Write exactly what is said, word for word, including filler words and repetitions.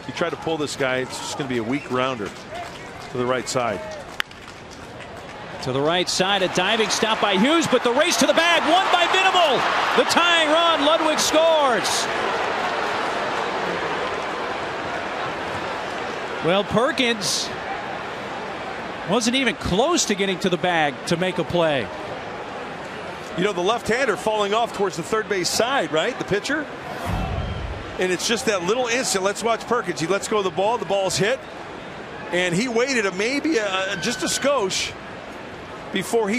You try to pull this guy, it's just going to be a weak rounder to the right side. To the right side, a diving stop by Hughes, but the race to the bag won by Venable. The tying run, Ludwig scores. Well, Perkins wasn't even close to getting to the bag to make a play. You know, the left-hander falling off towards the third base side, right? The pitcher. And it's just that little instant. Let's watch Perkins. He lets go of the ball. The ball's hit. And he waited a maybe a, just a skosh before he